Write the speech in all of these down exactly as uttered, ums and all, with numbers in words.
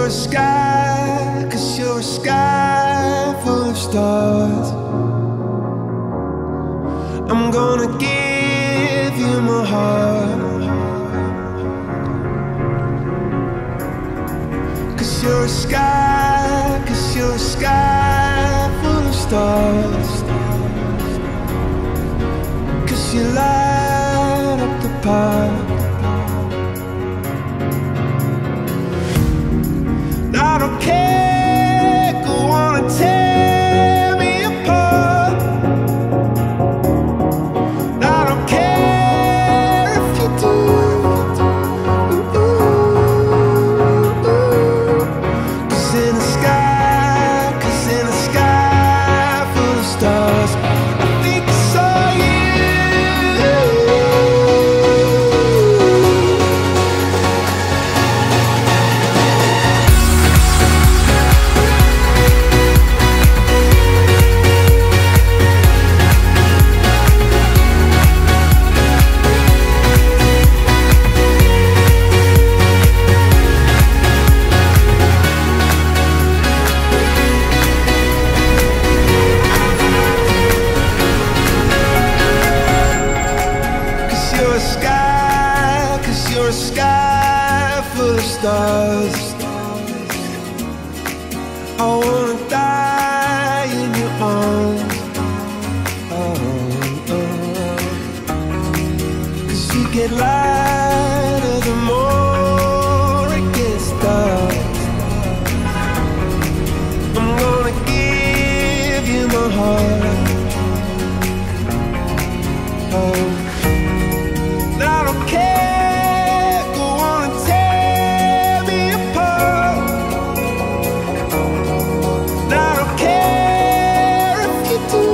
you're a sky, 'cause you're a sky full of stars. I'm gonna give you my heart, 'cause you're a sky, 'cause you're a sky full of stars. 'Cause you light up the park. I don't care, go on and tear me apart. I don't care if you do. Cause in the sky, cause in the sky full of stars, I think I saw you. You're a sky, 'cause you're a sky full of stars. I wanna die in your arms. Oh, oh, oh. 'Cause you get lighter the more it gets dark. I'm gonna give you my heart. Oh, I don't care, go on and tear me apart. I don't care if you do.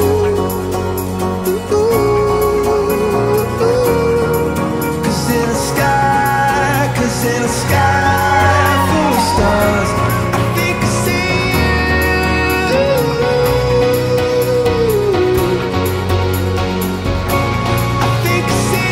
Cause in the sky, cause in the sky full of stars, I think I see you. I think I see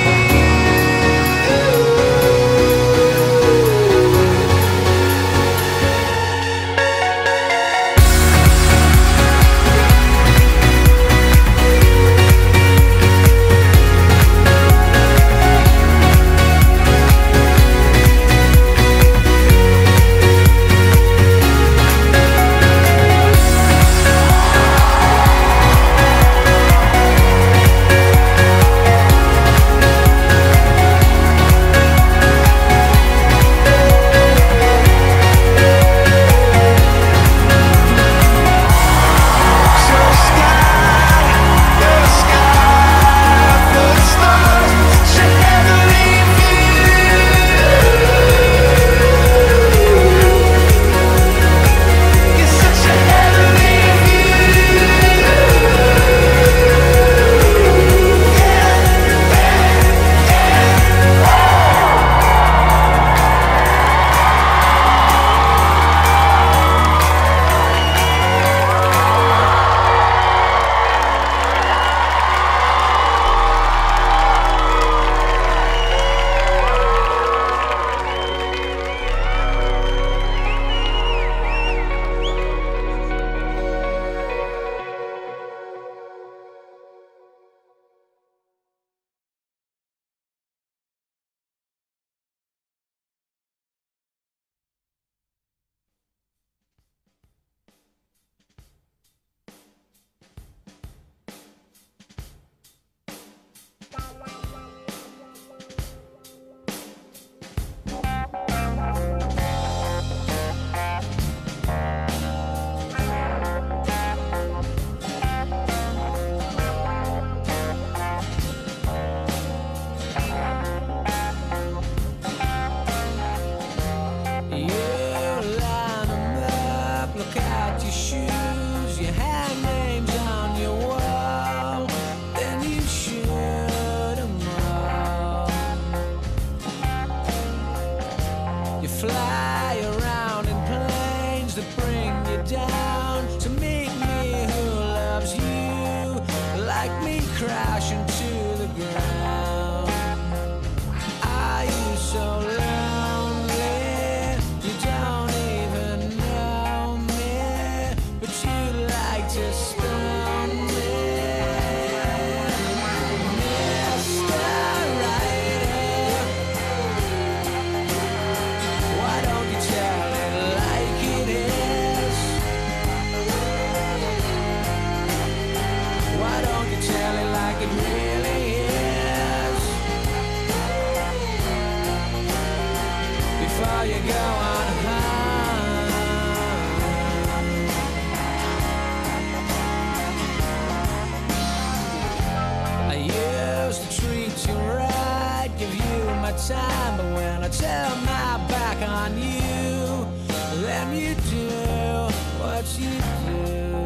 my time, but when I turn my back on you, then you do what you do.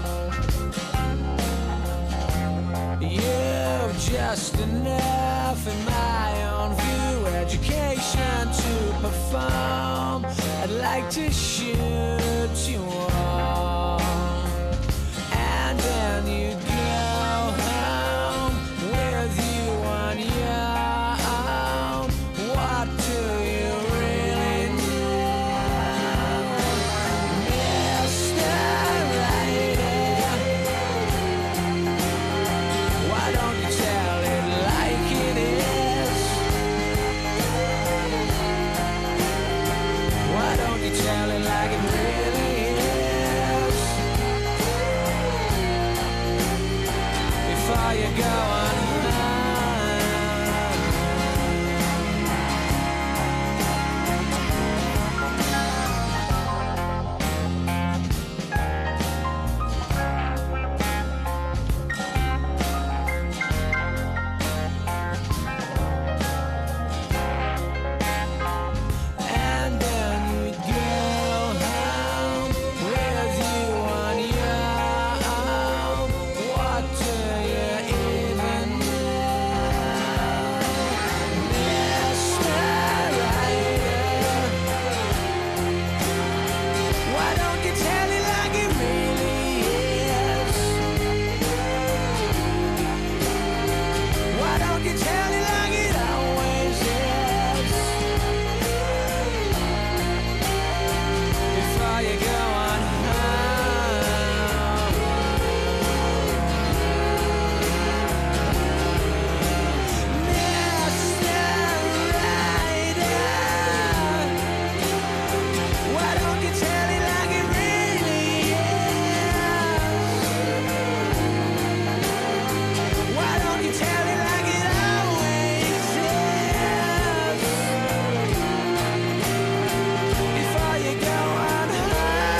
You're just enough in my own view, education to perform. I'd like to shoot you all, and then you go home with you on your own. What do you really know, Mister Writer? Why don't you tell it like it is? Why don't you tell it like it really is? Before you go on home. And then you go home with you on your own. What do you even know, Mister Writer? Why don't you tell it like it really is? Why don't you tell it like it always is? Before you go on home. Mister Writer, why don't you tell it like it really is? Why don't you tell it like it always is? Before you go on home.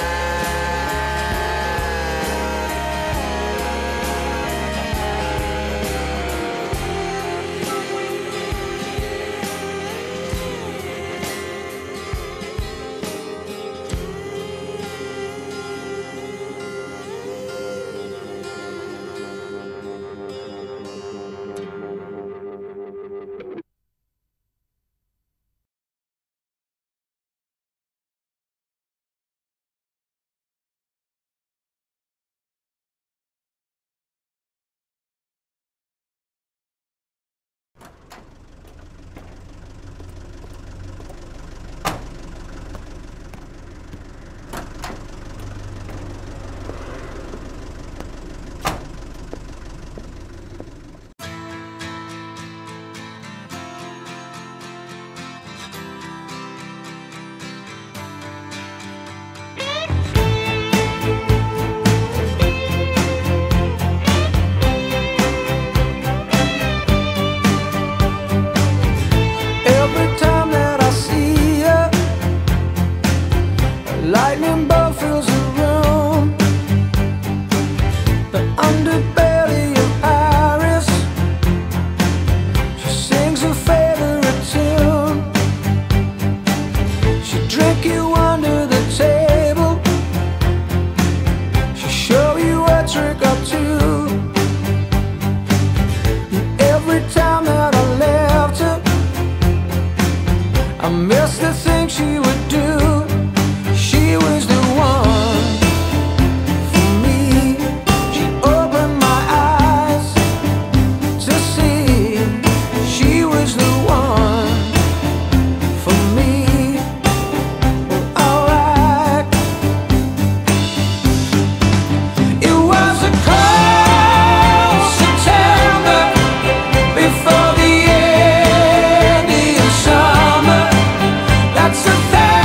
Every time that I see you, a lightning bolt fills the room. The underbelly of Iris, she sings her favorite tune. She drink you under the table, she show you a trick or two. And every time that I left her, I miss the things she would do. She was the one for me. She opened my eyes to see she was the one for me. Well, alright. It was a cold September before the end of summer. That's the thing.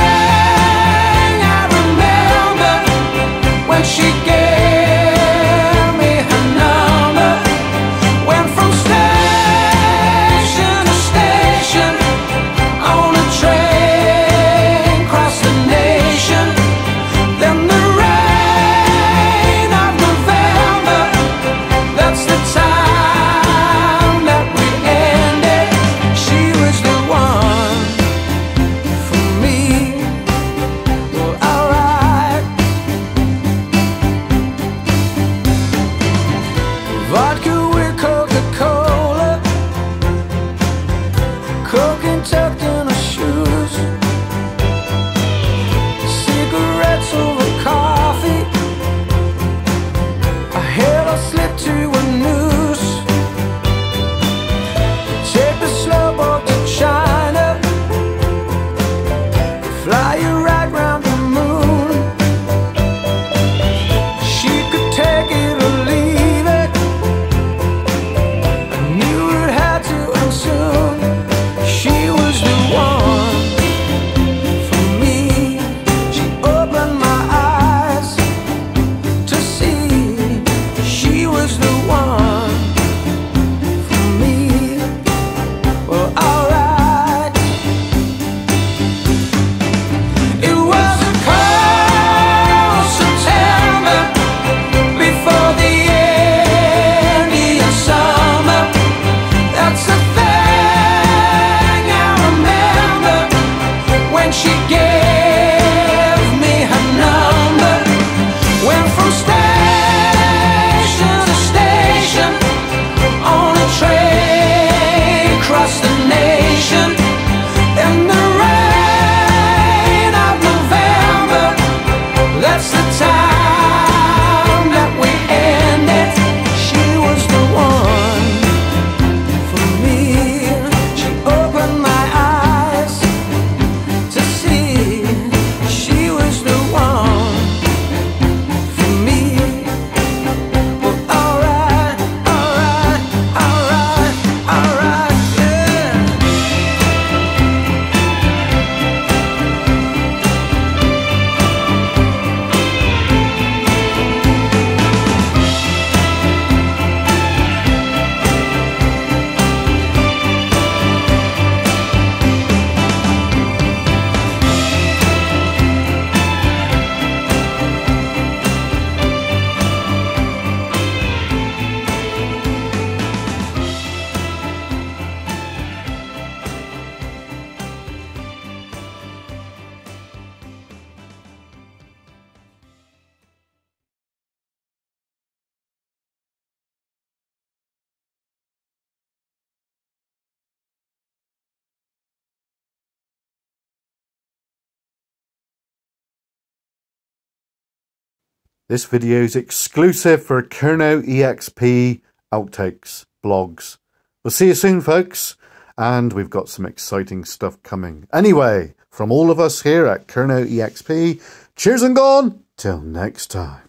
This video is exclusive for Kerno E X P outtakes, blogs. We'll see you soon, folks, and we've got some exciting stuff coming. Anyway, from all of us here at Kerno E X P, cheers and gone, till next time.